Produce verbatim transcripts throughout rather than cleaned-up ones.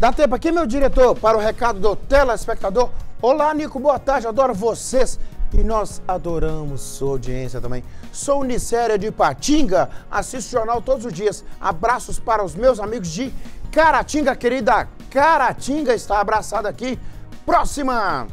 Dá tempo aqui, meu diretor, para o recado do telespectador. Olá, Nico, boa tarde, adoro vocês. E nós adoramos sua audiência também. Sou Nicéria de Ipatinga, assisto o jornal todos os dias. Abraços para os meus amigos de Caratinga, querida. Caratinga está abraçada aqui. Próxima.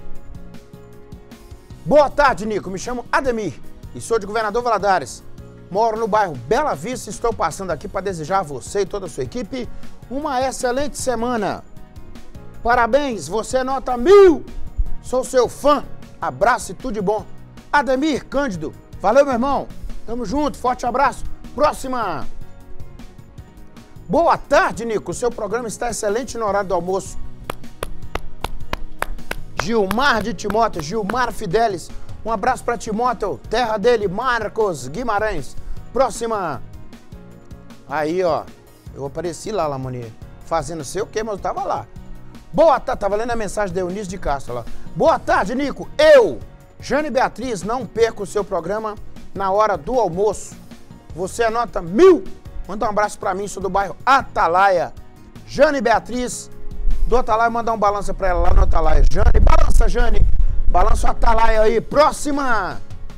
Boa tarde, Nico. Me chamo Ademir e sou de Governador Valadares. Moro no bairro Bela Vista e estou passando aqui para desejar a você e toda a sua equipe uma excelente semana. Parabéns, você é nota mil. Sou seu fã. Abraço e tudo de bom. Ademir Cândido. Valeu, meu irmão. Tamo junto. Forte abraço. Próxima. Boa tarde, Nico. Seu programa está excelente no horário do almoço. Gilmar de Timóteo. Gilmar Fidelis. Um abraço para Timóteo. Terra dele, Marcos Guimarães. Próxima. Aí, ó. Eu apareci lá, Lamoni. Fazendo sei o quê, mas eu tava lá. Boa tarde. Tava lendo a mensagem da Eunice de Castro lá. Boa tarde, Nico. Eu, Jane Beatriz, não perco o seu programa na hora do almoço. Você anota mil. Manda um abraço pra mim, sou do bairro Atalaia. Jane Beatriz, do Atalaia, mandar um balança pra ela lá no Atalaia. Jane, balança, Jane. Balança o Atalaia aí. Próxima.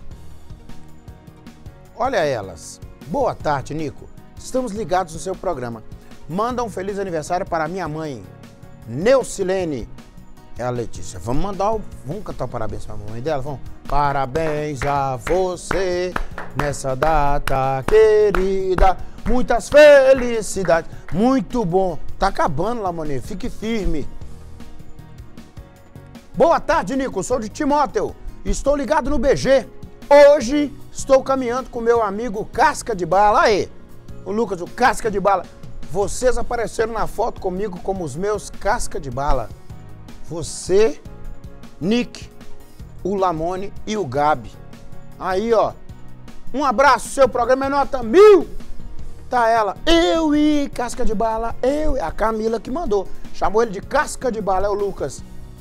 Olha elas. Boa tarde, Nico. Estamos ligados no seu programa. Manda um feliz aniversário para minha mãe, Neucilene. É a Letícia. Vamos mandar o... Vamos cantar o parabéns pra mamãe dela? Vamos. Parabéns a você nessa data querida. Muitas felicidades. Muito bom. Tá acabando, Lamoni. Fique firme. Boa tarde, Nico. Sou de Timóteo. Estou ligado no B G. Hoje estou caminhando com meu amigo Casca de Bala. Aí, o Lucas, o Casca de Bala. Vocês apareceram na foto comigo como os meus Casca de Bala. Você, Nick, o Lamoni e o Gabi. Aí, ó. Um abraço, seu programa é nota mil. Tá ela. Eu e Casca de Bala. Eu e a Camila que mandou. Chamou ele de Casca de Bala, é o Lucas.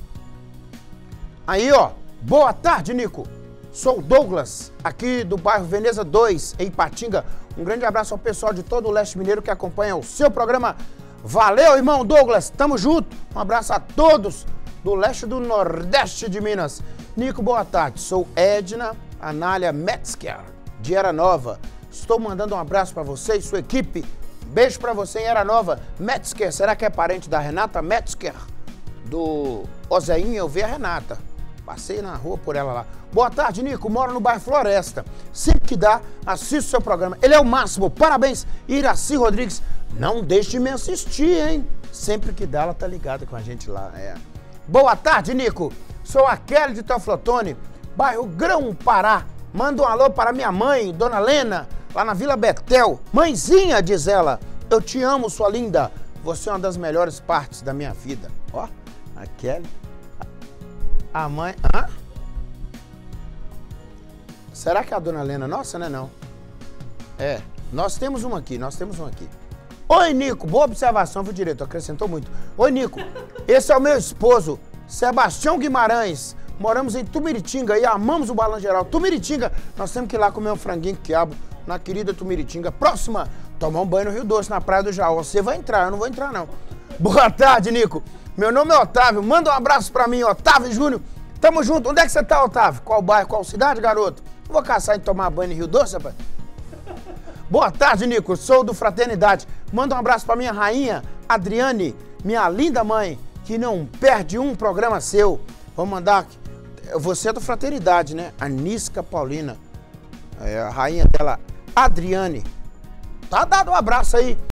Aí, ó. Boa tarde, Nico. Sou o Douglas, aqui do bairro Veneza dois, em Ipatinga. Um grande abraço ao pessoal de todo o leste mineiro que acompanha o seu programa. Valeu, irmão Douglas. Tamo junto. Um abraço a todos do leste e do nordeste de Minas. Nico, boa tarde. Sou Edna Anália Metzger, de Era Nova. Estou mandando um abraço para você e sua equipe. Beijo para você em Era Nova. Metzger, será que é parente da Renata Metzger? Do Ozeinho, eu vi a Renata. Passei na rua por ela lá. Boa tarde, Nico. Moro no bairro Floresta. Sempre que dá, assisto o seu programa. Ele é o máximo. Parabéns, Iraci Rodrigues. Não deixe de me assistir, hein? Sempre que dá, ela tá ligada com a gente lá. É. Boa tarde, Nico. Sou a Kelly de Teoflotone, bairro Grão-Pará. Manda um alô para minha mãe, Dona Lena, lá na Vila Betel. Mãezinha, diz ela, eu te amo, sua linda. Você é uma das melhores partes da minha vida. Ó, a Kelly. A mãe... Hã? Será que é a Dona Lena? Nossa, né, não? É, nós temos uma aqui, nós temos uma aqui. Oi, Nico, boa observação, viu, diretor? Acrescentou muito. Oi, Nico, esse é o meu esposo, Sebastião Guimarães. Moramos em Tumiritinga e amamos o Balanço Geral. Tumiritinga, nós temos que ir lá comer um franguinho com quiabo na querida Tumiritinga. Próxima, tomar um banho no Rio Doce, na Praia do Jaú. Você vai entrar, eu não vou entrar, não. Boa tarde, Nico. Meu nome é Otávio, manda um abraço pra mim, Otávio Júnior. Tamo junto. Onde é que você tá, Otávio? Qual bairro, qual cidade, garoto? Não vou caçar e tomar banho em Rio Doce, rapaz. Boa tarde, Nico. Sou do Fraternidade. Manda um abraço pra minha rainha, Adriane, minha linda mãe, que não perde um programa seu. Vou mandar aqui. Você é do Fraternidade, né? Anisca Paulina. É a rainha dela, Adriane. Tá dado um abraço aí.